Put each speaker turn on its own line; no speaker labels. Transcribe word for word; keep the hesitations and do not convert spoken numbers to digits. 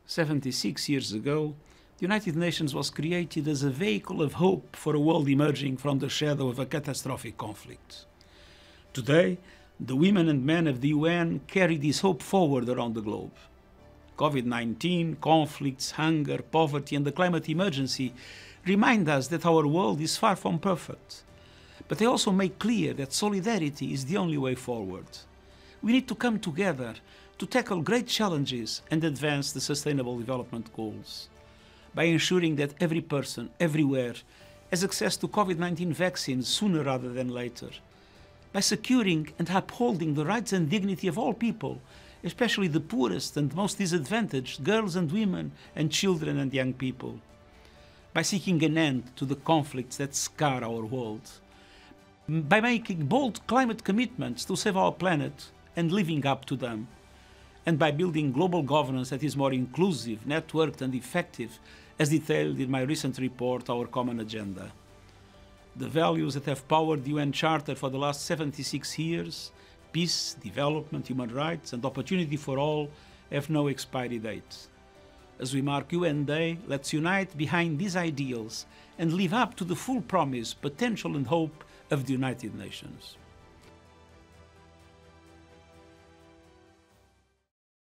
seventy-six years ago, the United Nations was created as a vehicle of hope for a world emerging from the shadow of a catastrophic conflict. Today, the women and men of the U N carry this hope forward around the globe. COVID nineteen, conflicts, hunger, poverty, and the climate emergency remind us that our world is far from perfect. But they also make clear that solidarity is the only way forward. We need to come together to tackle great challenges and advance the Sustainable Development Goals. By ensuring that every person, everywhere, has access to COVID nineteen vaccines sooner rather than later. By securing and upholding the rights and dignity of all people, especially the poorest and most disadvantaged girls and women and children and young people. By seeking an end to the conflicts that scar our world. By making bold climate commitments to save our planet and living up to them. And by building global governance that is more inclusive, networked and effective, as detailed in my recent report, Our Common Agenda. The values that have powered the U N Charter for the last seventy-six years, peace, development, human rights and opportunity for all, have no expiry date. As we mark U N Day, let's unite behind these ideals and live up to the full promise, potential and hope of the United Nations.